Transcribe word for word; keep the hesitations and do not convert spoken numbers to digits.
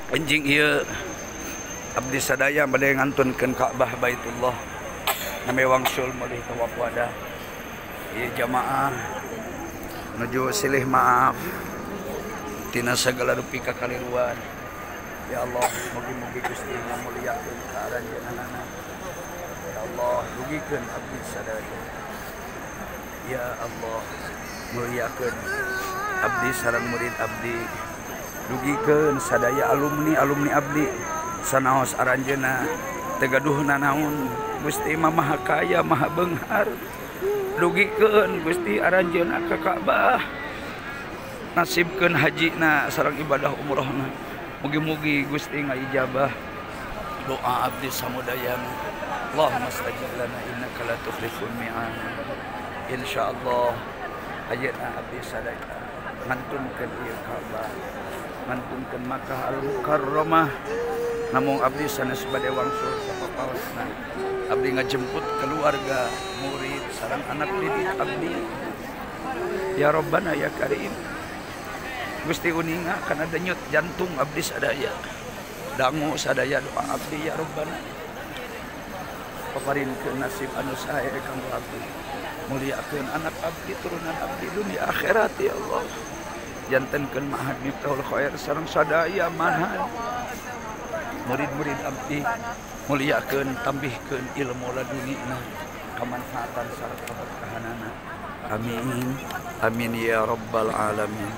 Anjing ieu abdi sadaya bade ngantunkeun Ka'bah Baitullah name wangsul meulih tawaf wada. Ieu jamaah nuju silih maaf tina sagala rupi kakaliruan. Ya Allah, mugi-mugi Gusti ngamuliakeun kaaranjeunana. Ya Allah, rugikeun abdi sadaya. Ya Allah, muliakeun abdi sareng murid abdi. Dugikeun sadaya alumni alumni abdi sanaos aranjeunna teu gaduhna naon. Gusti mah maha kaya maha beunghar. Dugikeun Gusti aranjeunna ka Ka'bah, nasibkeun hajina sareng ibadah umrohna. Mugi-mugi Gusti ngaijabah doa abdi samudayana. Allahumma stajib lana innaka la tukhliful mi'ad. Insyaallah ayeuna abdi sadaya ngantunkeun ieu Ka'bah, ngantunkeun Makkah Al-Mukarramah. Namung abdi sanes bade wangsul sapapaosna. Abdi ngajemput keluarga, murid, sareng anak didik abdi. Ya Rabbana ya Karim. Gusti uninga kana denyut jantung abdi sadaya. Dangu sadaya doa abdi ya Rabbana. Paparinkeun nasib anu sae kanggo abdi. Muliakeun anak abdi, turunan abdi dunia akhirat ya Allah. Jantenkeun ma'had Miftahul Khair sareng sadaya manhaj murid-murid abdi. Muliakeun tambihkeun ilmu ladunina kamanfaatan sareng keberkahanana. Amin amin ya rabbal alamin.